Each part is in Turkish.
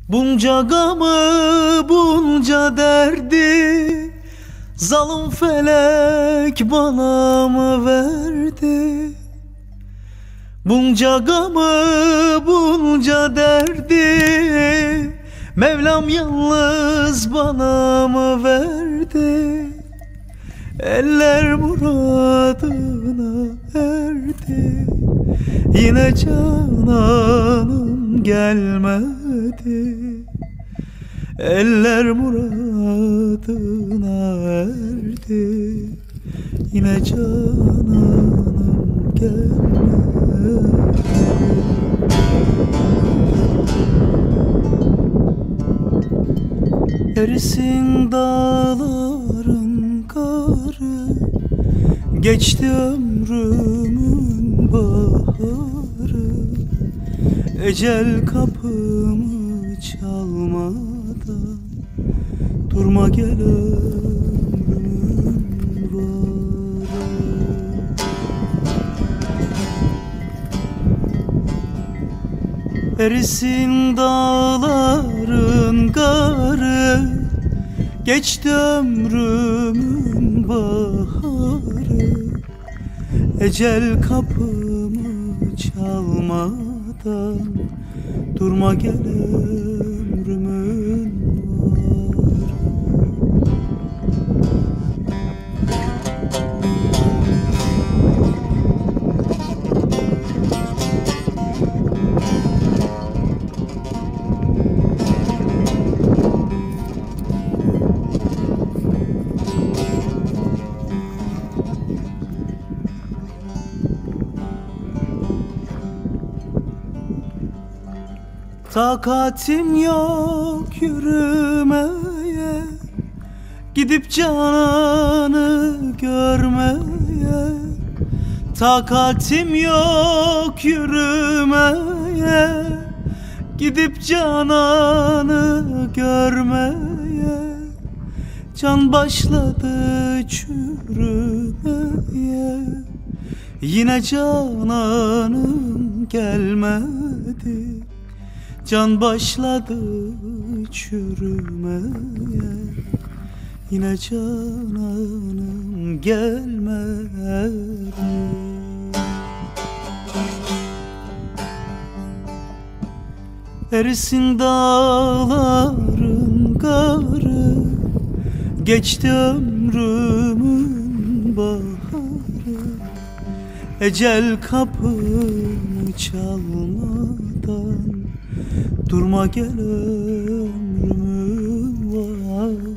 Bunca gamı, bunca derdi zalim felek bana mı verdi? Bunca gamı, bunca derdi Mevlam yalnız bana mı verdi? Eller muradına erdi, yine cananım gelmedi. Eller muradına erdi, yine cananım gelmedi. Erisin dağların karı, geçti ömrümün baharı. Ecel kapımı çalmadan durma gel ömrümün varı. Erisin dağların karı, geçti ömrümün baharı. Ecel kapımı çalmadan durma gel ömrümün varı. Takatim yok yürümeye, gidip cananı görmeye. Takatim yok yürümeye, gidip cananı görmeye. Can başladı çürümeye, yine cananım gelmedi. Can başladı çürümeye, yine cananım gelmedi. Erisin dağların karı, geçti ömrümün baharı. Ecel kapımı çalmadan durma gel ömrümün varı.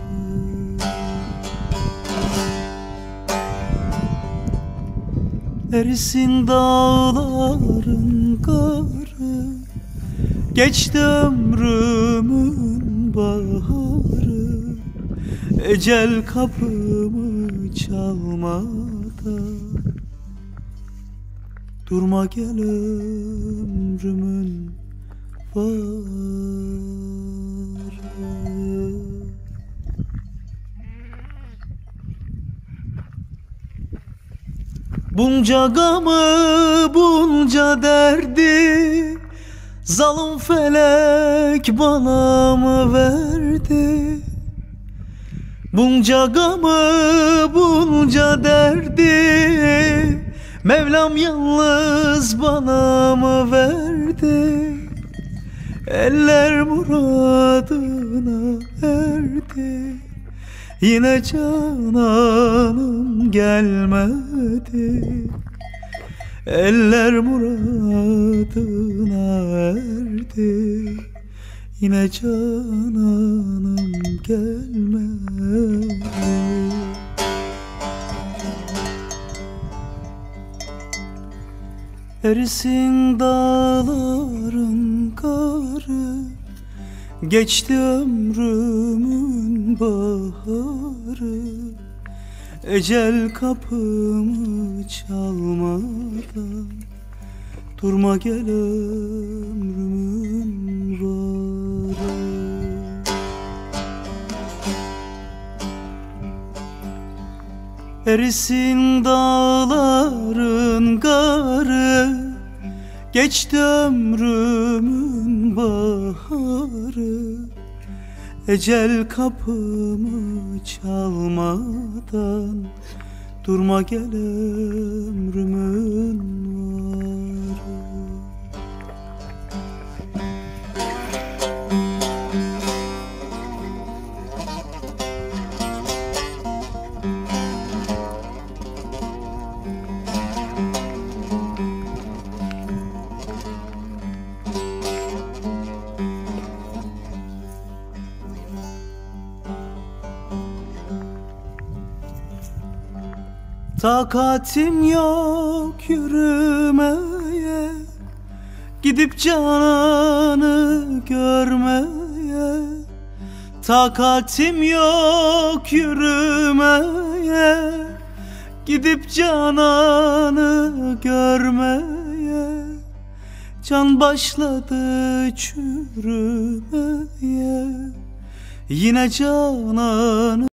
Erisin dağların karı, geçti ömrümün baharı. Ecel kapımı çalmadan durma gel ömrümün varı. Bunca gamı, bunca derdi zalim felek bana mı verdi? Bunca gamı, bunca derdi Mevlam yalnız bana mı verdi? Eller muradına erdi, yine cananım gelmedi. Eller muradına erdi, yine cananım gelmedi. Erisin dağların karı, geçti ömrümün baharı. Ecel kapımı çalmadan durma gel ömrümün varı. Erisin dağların karı, geçti ömrümün baharı. Ecel kapımı çalmadan durma gel ömrümün varı. Takatim yok yürümeye, gidip cananı görmeye. Takatim yok yürümeye, gidip cananı görmeye. Can başladı çürümeye, yine cananı